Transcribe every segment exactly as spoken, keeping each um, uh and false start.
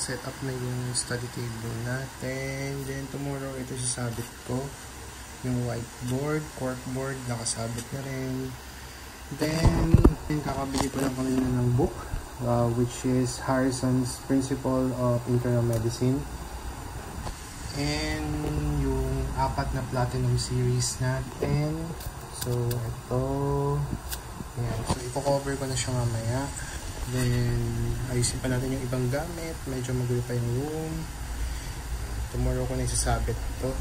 nakaset up na yung study table natin. Then tomorrow, ito sasabit ko. Yung whiteboard, corkboard, nakasabit na rin. Then, kakabili ko lang kanina ng book, uh, which is Harrison's Principle of Internal Medicine. And yung apat na Platinum series natin. So, ito. Ayan. So, i-cover ko na siya mamaya. Then, ayusin pa natin yung ibang gamit. Medyo magulo pa yung room. Tomorrow ko na isasabit ito.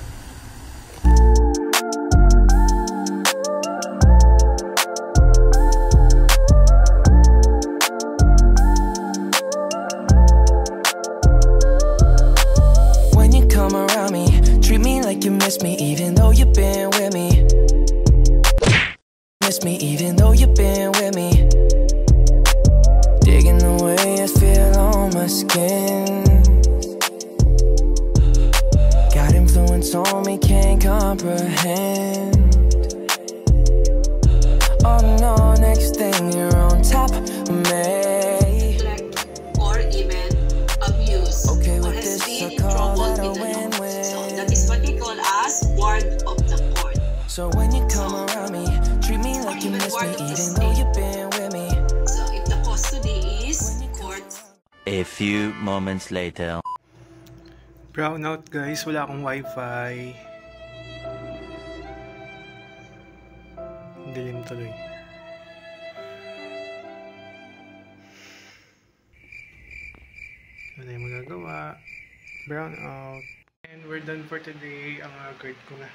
You miss me even though you've been with me. Miss me even though you've been with me. Digging the way I feel on my skin. Got influence on me, can't comprehend. Oh no, next thing you're on top of me. Or even abuse. Okay, or with has this been I call troubled that a in the law. win-win. That is what we call as ward of the court. So when you come around me, treat me like you miss me even though you've been with me. So if the custody is court. A few moments later. Brownout guys, wala akong wifi. Dilim tuloy. Wala yung magagawa. Brownout. And we're done for today. Ang uh, grade ko na.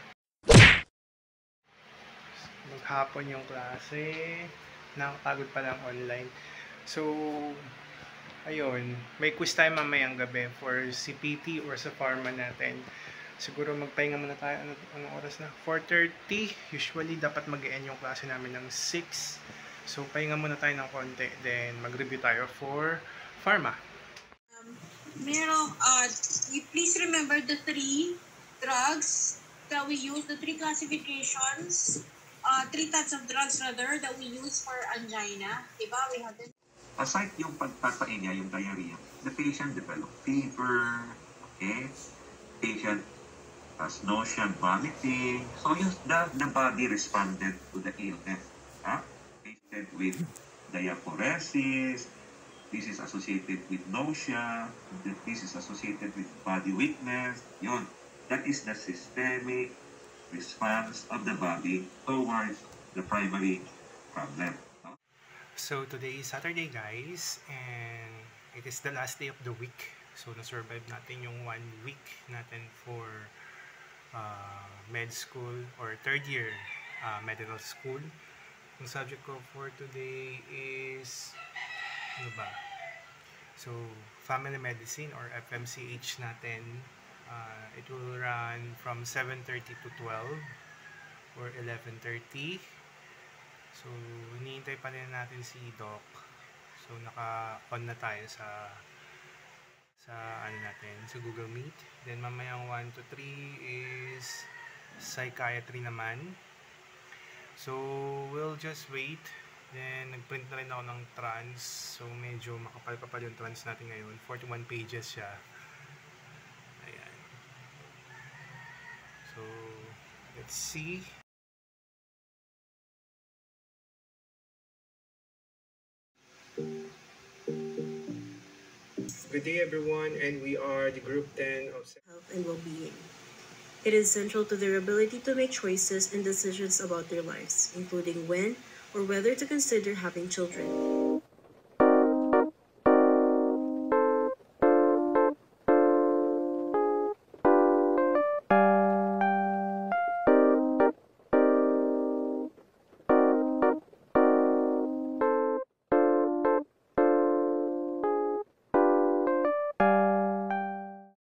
Maghapon yung klase. Nakakapagod pa lang online. So, ayun. May quiz tayo mamayang gabi for C P T or sa pharma natin. Siguro magpahinga muna tayo. Ano, anong oras na? four thirty. Usually, dapat mag-end yung klase namin ng six. So, pahinga muna tayo ng konti. Then, mag-review tayo for pharma. Meron, uh, please remember the three drugs that we use, the three classifications, uh, three types of drugs rather, that we use for angina. Diba? We have this. Aside yung pagpapain niya, yung diarrhea, the patient developed fever, okay? Patient has nausea and vomiting. So yung, the, the body responded to the illness. Huh? Patient with diaphoresis, this is associated with nausea, this is associated with body weakness. Yun. That is the systemic response of the body towards the primary problem. So today is Saturday guys, and it is the last day of the week. So na-survive natin yung one week natin for uh, med school or third year uh, medical school. Yung subject ko for today is ano ba? So, family medicine or F M C H natin, uh, it will run from seven thirty to twelve or eleven thirty. So, hinihintay pa rin natin si Doc. So, naka-on na tayo sa sa ano natin, sa Google Meet. Then, mamayang one to three is psychiatry naman. So, we'll just wait. Then, nag-print na rin ako ng trans. So, medyo makapal-kapal yung trans natin ngayon. forty-one pages siya. Ayan. So, let's see. Good day everyone, and we are the group ten of health and well-being. It is central to their ability to make choices and decisions about their lives, including when or whether to consider having children.